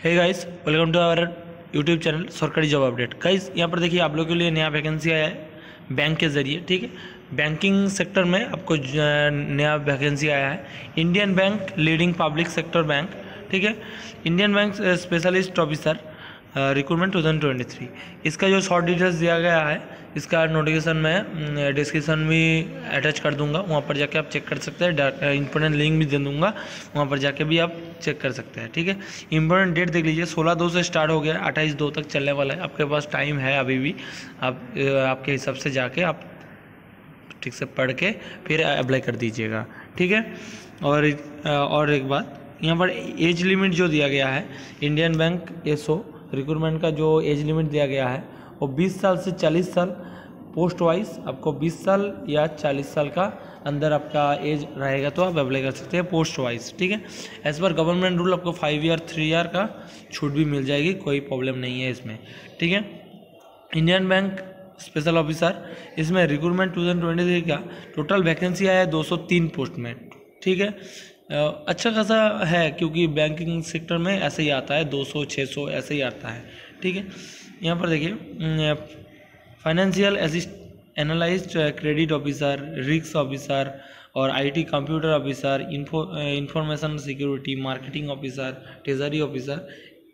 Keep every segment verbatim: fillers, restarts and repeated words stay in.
Hey guys, welcome to our YouTube channel सरकारी job update. Guys यहाँ पर देखिए आप लोग के लिए नया वैकेंसी आया है बैंक के ज़रिए। ठीक है, बैंकिंग सेक्टर में आपको नया वैकेंसी आया है। Indian bank leading public sector bank. ठीक है, Indian bank specialist officer recruitment two thousand twenty three. इसका जो शॉर्ट डिटेल्स दिया गया है, इसका नोटिफिकेशन मैं डिस्क्रिप्शन भी अटैच कर दूंगा, वहाँ पर जाके आप चेक कर सकते हैं। इंपॉर्टेंट लिंक भी दे दूंगा, वहाँ पर जाके भी आप चेक कर सकते हैं। ठीक है, इंपॉर्टेंट डेट देख लीजिए, सोलह दो से स्टार्ट हो गया, अट्ठाईस दो तक चलने वाला है। आपके पास टाइम है अभी भी, आप आपके हिसाब से जाके आप ठीक से पढ़ के फिर अप्लाई कर दीजिएगा। ठीक है, और और एक बात, यहाँ पर एज लिमिट जो दिया गया है, इंडियन बैंक एसओ रिक्रूटमेंट का जो एज लिमिट दिया गया है वो बीस साल से चालीस साल, पोस्ट वाइज आपको बीस साल या चालीस साल का अंदर आपका एज रहेगा तो आप अप्लाई कर सकते हैं पोस्ट वाइज। ठीक है, एज पर गवर्नमेंट रूल आपको फाइव ईयर थ्री ईयर का छूट भी मिल जाएगी, कोई प्रॉब्लम नहीं है इसमें। ठीक है, इंडियन बैंक स्पेशल ऑफिसर, इसमें recruitment two thousand twenty three का टोटल वैकेंसी आया है दो सौ तीन पोस्ट में। ठीक है, अच्छा खासा है क्योंकि बैंकिंग सेक्टर में ऐसे ही आता है, दो सौ छः सौ ऐसे ही आता है। ठीक है, यहाँ पर देखिए financial assist analyst, credit officer, risk officer और IT computer officer, info information security, marketing officer, treasury officer,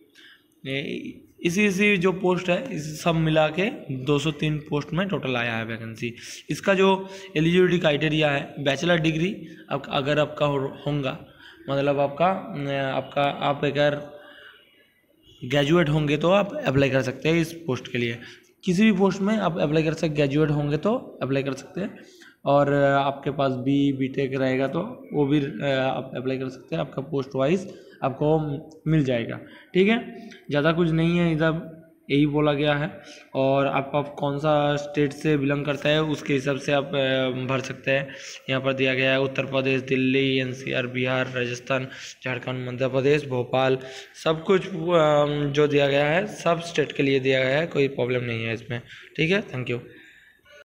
इसी इसी जो पोस्ट है इस सब मिला के दो सौ तीन पोस्ट में टोटल आया है वैकेंसी। इसका जो एलिजिबिलिटी क्राइटेरिया है, बैचलर डिग्री अब अगर आपका होगा, मतलब आपका आपका आप अगर ग्रेजुएट होंगे तो आप अप्लाई कर सकते हैं इस पोस्ट के लिए। किसी भी पोस्ट में आप अप्लाई कर सकते, ग्रेजुएट होंगे तो अप्लाई कर सकते हैं, और आपके पास बी बी टेक रहेगा तो वो भी आप अप्लाई कर सकते हैं, आपका पोस्ट वाइज आपको मिल जाएगा। ठीक है, ज़्यादा कुछ नहीं है, इधर यही बोला गया है। और आप आप कौन सा स्टेट से बिलोंग करता है उसके हिसाब से आप भर सकते हैं। यहाँ पर दिया गया है उत्तर प्रदेश, दिल्ली, एनसीआर, बिहार, राजस्थान, झारखंड, मध्य प्रदेश, भोपाल, सब कुछ जो दिया गया है सब स्टेट के लिए दिया गया है, कोई प्रॉब्लम नहीं है इसमें। ठीक है, थैंक यू।